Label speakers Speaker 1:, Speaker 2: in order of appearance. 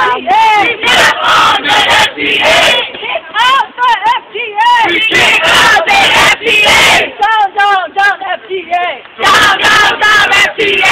Speaker 1: We get on the FDA!
Speaker 2: Kick out the FDA!
Speaker 1: We kick out the FDA!
Speaker 2: Down, down, down, FDA!
Speaker 1: Down, down, down, FDA!